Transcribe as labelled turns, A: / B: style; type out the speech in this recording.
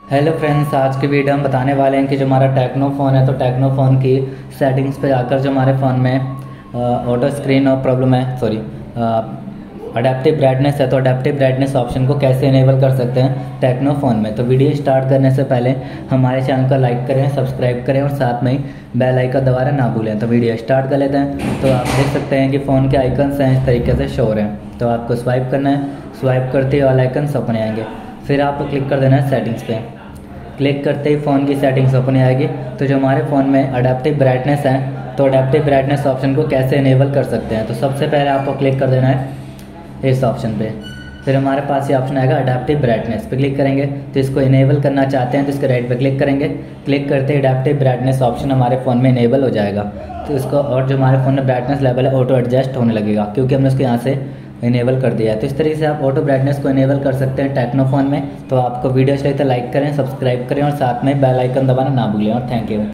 A: Hello friends, आज की video हम बताने वाले हैं कि जो हमारा टेक्नो फ़ोन है तो टेक्नो फ़ोन की सेटिंग्स पे जाकर जो हमारे फ़ोन में ऑटो स्क्रीन और प्रॉब्लम है, सॉरी, अडेप्टिव ब्राइटनेस है, तो अडेप्टिव ब्राइटनेस ऑप्शन को कैसे इनेबल कर सकते हैं टेक्नो फ़ोन में। तो वीडियो स्टार्ट करने से पहले हमारे चैनल को लाइक करें, सब्सक्राइब करें और साथ में ही बेल आइकन दबाना ना भूलें। तो वीडियो स्टार्ट कर लेते हैं। तो आप देख सकते हैं कि फ़ोन के आइकन्स हैं इस तरीके से शो हो रहे हैं। तो आपको स्वाइप करना है, स्वाइप करते ही ऑल आइकन्स ओपन आएंगे। फिर आपको क्लिक कर देना है सेटिंग्स पे। क्लिक करते ही फ़ोन की सेटिंग्स ओपन आएगी। तो जो हमारे फ़ोन में अडेप्टिव ब्राइटनेस है तो अडेप्टिव ब्राइटनेस ऑप्शन को कैसे इनेबल कर सकते हैं। तो सबसे पहले आपको क्लिक कर देना है इस ऑप्शन पे। फिर हमारे पास ये ऑप्शन आएगा अडेप्टिव ब्राइटनेस पे क्लिक करेंगे। तो इसको इनेबल करना चाहते हैं तो इसके राइट पे क्लिक करेंगे। क्लिक करते ही अडेप्टिव ब्राइटनेस ऑप्शन हमारे फ़ोन में इनेबल हो जाएगा। तो इसको और जो हमारे फ़ोन में ब्राइटनेस लेवल है ऑटो एडजस्ट होने लगेगा क्योंकि हमने उसको यहाँ से इनेबल कर दिया है। तो इस तरीके से आप ऑटो ब्राइटनेस को इनेबल कर सकते हैं टेक्नो फ़ोन में। तो आपको वीडियो अच्छी लगे तो लाइक करें, सब्सक्राइब करें और साथ में बेल आइकन दबाना ना भूलें। और थैंक यू।